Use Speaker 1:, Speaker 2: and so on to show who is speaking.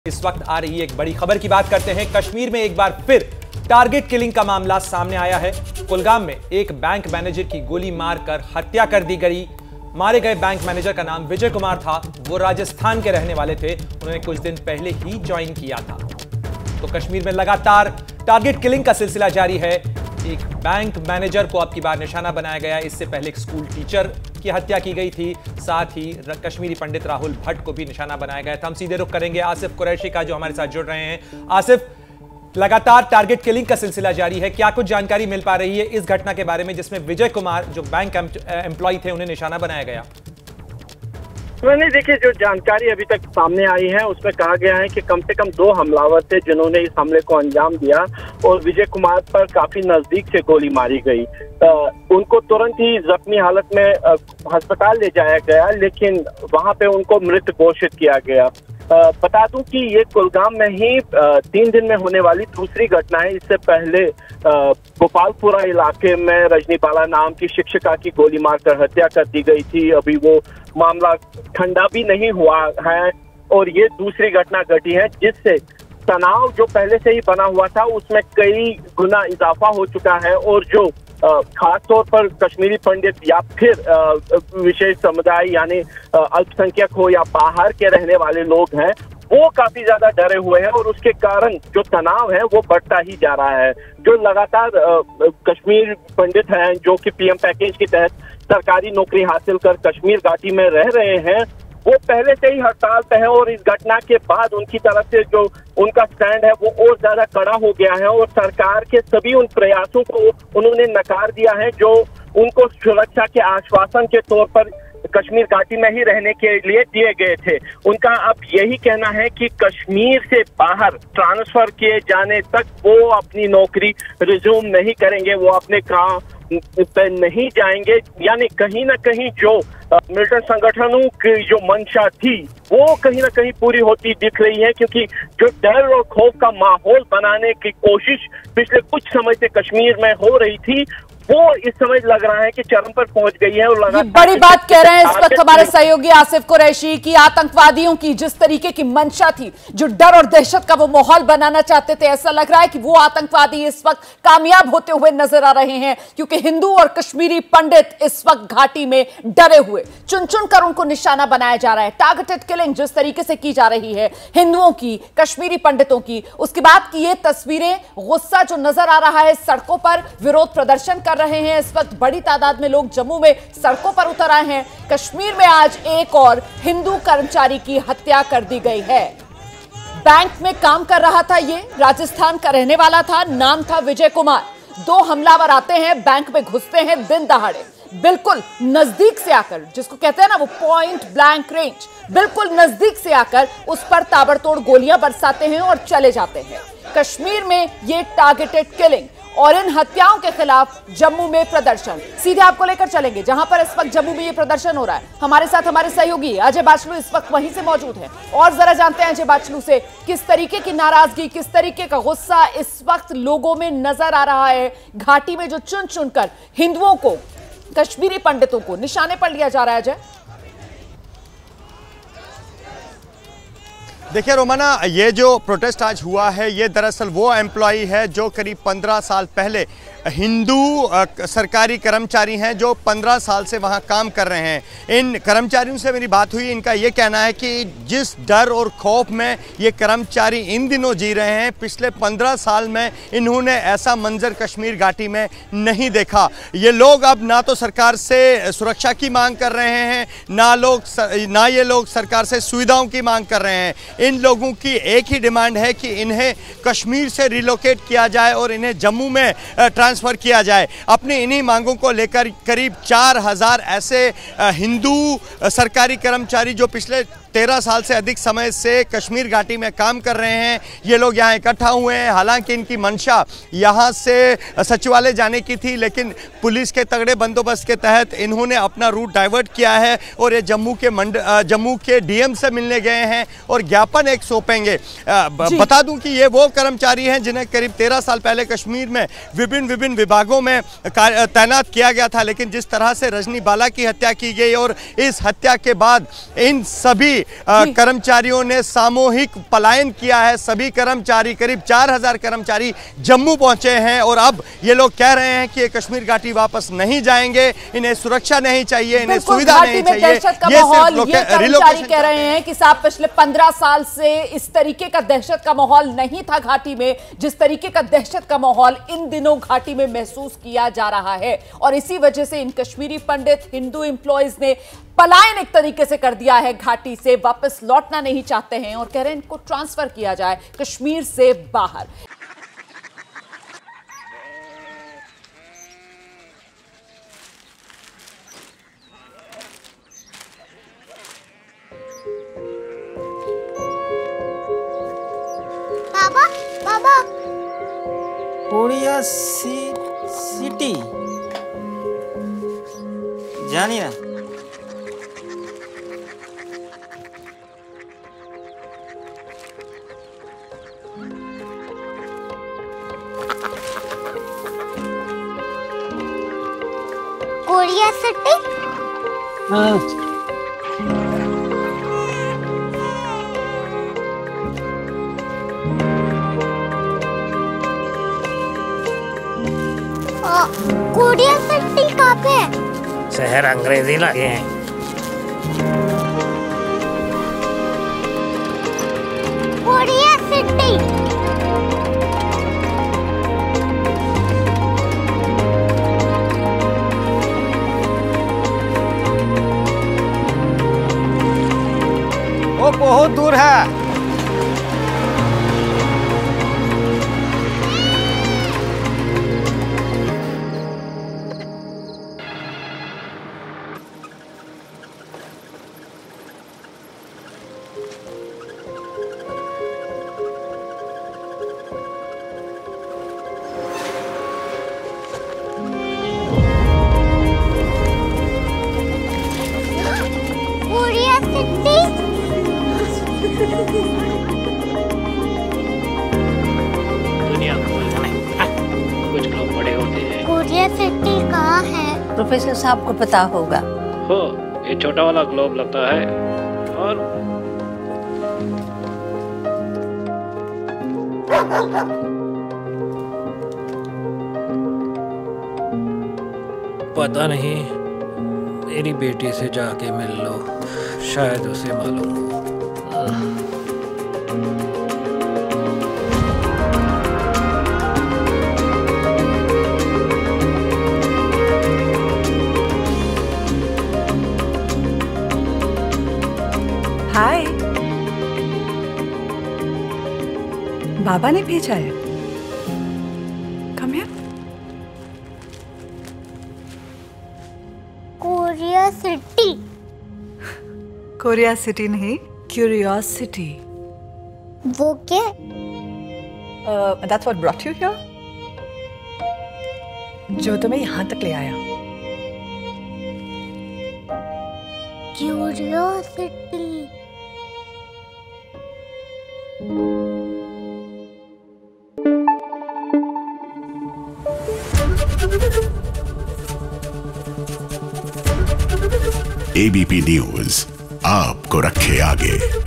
Speaker 1: इस वक्त आ रही एक बड़ी खबर की बात करते हैं। कश्मीर में एक बार फिर टारगेट किलिंग का मामला सामने आया है। कुलगाम में एक बैंक मैनेजर की गोली मारकर हत्या कर दी गई। मारे गए बैंक मैनेजर का नाम विजय कुमार था। वो राजस्थान के रहने वाले थे। उन्होंने कुछ दिन पहले ही ज्वाइन किया था। तो कश्मीर में लगातार टारगेट किलिंग का सिलसिला जारी है। एक बैंक मैनेजर को अब की बार निशाना बनाया गया। इससे पहले एक स्कूल टीचर की हत्या की गई थी। साथ ही कश्मीरी पंडित राहुल भट्ट को भी निशाना बनाया गया था। हम सीधे रुख करेंगे आसिफ कुरैशी का, जो हमारे साथ जुड़ रहे हैं। आसिफ, लगातार टारगेट किलिंग का सिलसिला जारी है। क्या कुछ जानकारी मिल पा रही है इस घटना के बारे में जिसमें विजय कुमार जो बैंक एम्प्लॉय थे उन्हें निशाना बनाया गया?
Speaker 2: मैंने देखिए, जो जानकारी अभी तक सामने आई है उसमें कहा गया है कि कम से कम 2 हमलावर थे जिन्होंने इस हमले को अंजाम दिया और विजय कुमार पर काफी नजदीक से गोली मारी गई। उनको तुरंत ही जख्मी हालत में अस्पताल ले जाया गया, लेकिन वहां पे उनको मृत घोषित किया गया। बता दूं कि ये कुलगाम में ही 3 दिन में होने वाली दूसरी घटना है। इससे पहले गोपालपुरा इलाके में रजनीबाला नाम की शिक्षिका की गोली मारकर हत्या कर दी गई थी। अभी वो मामला ठंडा भी नहीं हुआ है और ये दूसरी घटना घटी है, जिससे तनाव जो पहले से ही बना हुआ था उसमें कई गुना इजाफा हो चुका है। और जो खास तौर पर कश्मीरी पंडित या फिर विशेष समुदाय यानी अल्पसंख्यक हो या बाहर के रहने वाले लोग हैं, वो काफी ज्यादा डरे हुए हैं और उसके कारण जो तनाव है वो बढ़ता ही जा रहा है। जो लगातार कश्मीर पंडित हैं जो कि पीएम पैकेज के तहत सरकारी नौकरी हासिल कर कश्मीर घाटी में रह रहे हैं, वो पहले से ही हड़ताल पे है और इस घटना के बाद उनकी तरफ से जो उनका स्टैंड है वो और ज्यादा कड़ा हो गया है और सरकार के सभी उन प्रयासों को उन्होंने नकार दिया है जो उनको सुरक्षा के आश्वासन के तौर पर कश्मीर घाटी में ही रहने के लिए दिए गए थे। उनका अब यही कहना है कि कश्मीर से बाहर ट्रांसफर किए जाने तक वो अपनी नौकरी रिज्यूम नहीं करेंगे, वो अपने काम पे नहीं जाएंगे। यानी कहीं ना कहीं जो मिलिटेंट संगठनों की जो मंशा थी वो कहीं ना कहीं पूरी होती दिख रही है, क्योंकि जो डर और खौफ का माहौल बनाने की कोशिश पिछले कुछ समय से कश्मीर में हो रही थी, वो इस समय लग रहा है कि चरम पर पहुंच गई है। और
Speaker 3: ये बड़ी बात कह रहे हैं इस वक्त हमारे सहयोगी आसिफ कुरैशी की। आतंकवादियों की जिस तरीके की मंशा थी, जो डर और दहशत का वो माहौल बनाना चाहते थे, ऐसा लग रहा है कि वो आतंकवादी इस वक्त कामयाब होते हुए नजर आ रहे हैं, क्योंकि हिंदू और कश्मीरी पंडित इस वक्त घाटी में डरे हुए चुन चुन कर उनको निशाना बनाया जा रहा है। टारगेटेड किलिंग जिस तरीके से की जा रही है हिंदुओं की, कश्मीरी पंडितों की, उसके बाद की ये तस्वीरें, गुस्सा जो नजर आ रहा है, सड़कों पर विरोध प्रदर्शन कर रहे हैं। इस वक्त बड़ी तादाद में लोग जम्मू में सड़कों पर उतर आए हैं। कश्मीर में आज एक और हिंदू कर्मचारी की हत्या कर दी गई है। बैंक में काम कर रहा था, ये राजस्थान का रहने वाला था, नाम था विजय कुमार। 2 हमलावर आते हैं, बैंक में घुसते हैं दिन दहाड़े, बिल्कुल नजदीक से आकर, जिसको कहते हैं ना वो पॉइंट ब्लैंक रेंज, बिल्कुल नजदीक से आकर उस पर ताबड़तोड़ गोलियां बरसाते हैं और चले जाते हैं। कश्मीर में ये टारगेटेड किलिंग और इन हत्याओं के खिलाफ जम्मू में प्रदर्शन, सीधे आपको लेकर चलेंगे जहां पर इस वक्त जम्मू में ये प्रदर्शन हो रहा है। हमारे साथ हमारे सहयोगी अजय बाचलू इस वक्त वहीं से मौजूद हैं और जरा जानते हैं अजय बाचलू से किस तरीके की नाराजगी, किस तरीके का गुस्सा इस वक्त लोगों में नजर आ रहा है। घाटी में जो चुन चुनकर हिंदुओं को, कश्मीरी पंडितों को निशाने पर लिया जा रहा है। अजय,
Speaker 4: देखिए रोमाना, ये जो प्रोटेस्ट आज हुआ है ये दरअसल वो एम्प्लॉई है जो करीब 15 साल पहले हिंदू सरकारी कर्मचारी हैं जो 15 साल से वहाँ काम कर रहे हैं। इन कर्मचारियों से मेरी बात हुई। इनका ये कहना है कि जिस डर और खौफ में ये कर्मचारी इन दिनों जी रहे हैं, पिछले 15 साल में इन्होंने ऐसा मंजर कश्मीर घाटी में नहीं देखा। ये लोग अब ना तो सरकार से सुरक्षा की मांग कर रहे हैं, ना ये लोग सरकार से सुविधाओं की मांग कर रहे हैं। इन लोगों की एक ही डिमांड है कि इन्हें कश्मीर से रिलोकेट किया जाए और इन्हें जम्मू में ट्रांसफ़र किया जाए। अपनी इन्हीं मांगों को लेकर करीब 4000 ऐसे हिंदू सरकारी कर्मचारी जो पिछले 13 साल से अधिक समय से कश्मीर घाटी में काम कर रहे हैं, ये लोग यहाँ इकट्ठा हुए हैं। हालांकि इनकी मंशा यहाँ से सचिवालय जाने की थी, लेकिन पुलिस के तगड़े बंदोबस्त के तहत इन्होंने अपना रूट डाइवर्ट किया है और ये जम्मू के डीएम से मिलने गए हैं और ज्ञापन एक सौंपेंगे। बता दूं कि ये वो कर्मचारी हैं जिन्हें करीब 13 साल पहले कश्मीर में विभिन्न विभागों में तैनात किया गया था, लेकिन जिस तरह से रजनीबाला की हत्या की गई और इस हत्या के बाद इन सभी कर्मचारियों ने सामूहिक पलायन किया है। सभी कर्मचारी, करीब 4000 कर्मचारी जम्मू पहुंचे हैं और अब ये लोग कह रहे हैं कि कश्मीर घाटी वापस नहीं जाएंगे, इन्हें सुरक्षा नहीं चाहिए, इन्हें सुविधा नहीं चाहिए।
Speaker 3: ये कर्मचारी कह रहे हैं कि साहब पिछले 15 साल से इस तरीके का दहशत का माहौल नहीं था घाटी में, जिस तरीके का दहशत का माहौल इन दिनों घाटी में महसूस किया जा रहा है, और इसी वजह से इन कश्मीरी पंडित हिंदू एम्प्लॉयज ने पलायन एक तरीके से कर दिया है, घाटी से वापस लौटना नहीं चाहते हैं और कह रहे हैं इनको ट्रांसफर किया जाए कश्मीर से बाहर।
Speaker 5: बाबा बाबा
Speaker 6: कोरिया सिटी जानिए ना।
Speaker 5: Korea city? कोरिया सिटी कहाँ पे है?
Speaker 6: शहर अंग्रेजी लगे हैं।
Speaker 5: Korea city.
Speaker 6: वो बहुत दूर है।
Speaker 5: Korea city?
Speaker 7: दुनिया कुछ लोग बड़े होते हैं।
Speaker 5: कोरिया सिटी कहाँ है?
Speaker 8: प्रोफेसर साहब को पता होगा।
Speaker 7: हो, ये छोटा वाला ग्लोब लगता है और पता नहीं, मेरी बेटी से जाके मिल लो, शायद उसे मालूम हो।
Speaker 8: हाय, बाबा ने भेजा है। Come here.
Speaker 5: Korea city.
Speaker 8: Korea city नहीं, क्यूरियोसिटी।
Speaker 5: वो क्या?
Speaker 8: That's what brought you here? जो तुम्हें यहाँ तक ले आया।
Speaker 5: क्यूरियोसिटी।
Speaker 9: ABP न्यूज आपको रखे आगे।